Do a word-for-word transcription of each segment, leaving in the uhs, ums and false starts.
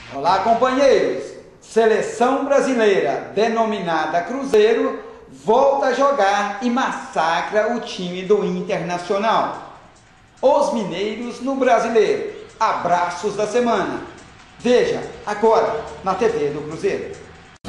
Olá, companheiros! Seleção brasileira, denominada Cruzeiro, volta a jogar e massacra o time do Internacional. Os mineiros no Brasileiro. Abraços da semana. Veja agora na T V do Cruzeiro.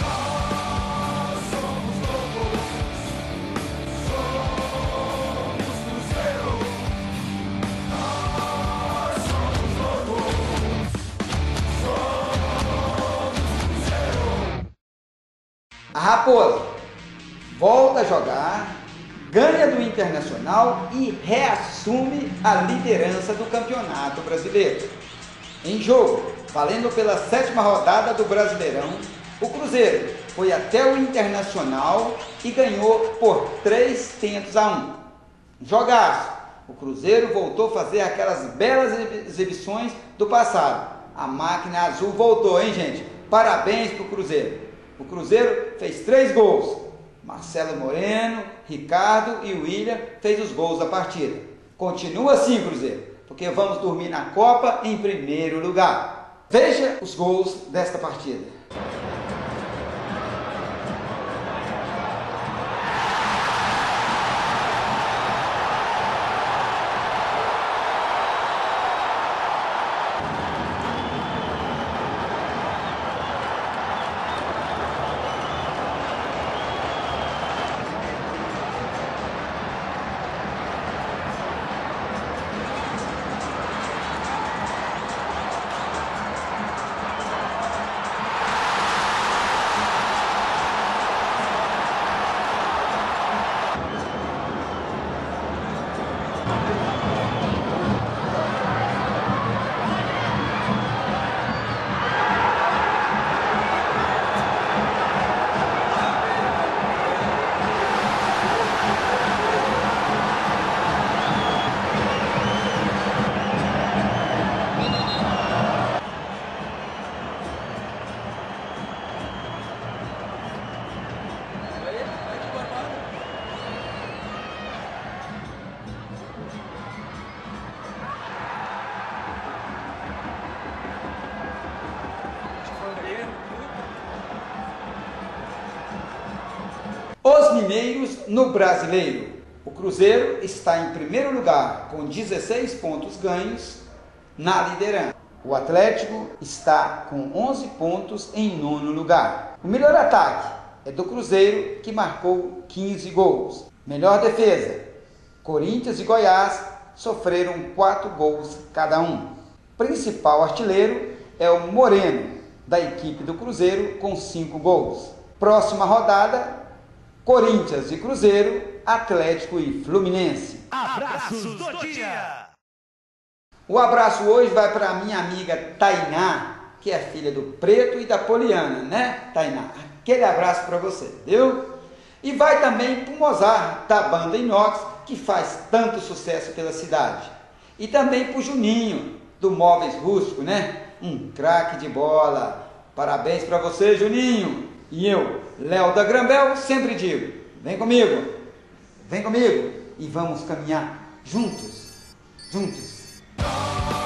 A Raposa volta a jogar, ganha do Internacional e reassume a liderança do Campeonato Brasileiro. Em jogo, valendo pela sétima rodada do Brasileirão, o Cruzeiro foi até o Internacional e ganhou por três tentos a um. Jogaço! O Cruzeiro voltou a fazer aquelas belas exibições do passado. A máquina azul voltou, hein, gente? Parabéns para o Cruzeiro. O Cruzeiro fez três gols. Marcelo Moreno, Ricardo e William fez os gols da partida. Continua assim, Cruzeiro, porque vamos dormir na Copa em primeiro lugar. Veja os gols desta partida. Os mineiros no Brasileiro. O Cruzeiro está em primeiro lugar com dezesseis pontos ganhos na liderança. O Atlético está com onze pontos em nono lugar. O melhor ataque é do Cruzeiro, que marcou quinze gols. Melhor defesa: Corinthians e Goiás sofreram quatro gols cada um. Principal artilheiro é o Moreno, da equipe do Cruzeiro, com cinco gols. Próxima rodada: Corinthians e Cruzeiro, Atlético e Fluminense. Abraços do dia! O abraço hoje vai para a minha amiga Tainá, que é filha do Preto e da Poliana, né, Tainá? Aquele abraço para você, viu? E vai também para o Mozart, da banda Inox, que faz tanto sucesso pela cidade. E também para o Juninho, do Móveis Rústico, né? Um craque de bola. Parabéns para você, Juninho! E eu, Léo da Grambel, sempre digo, vem comigo, vem comigo e vamos caminhar juntos, juntos.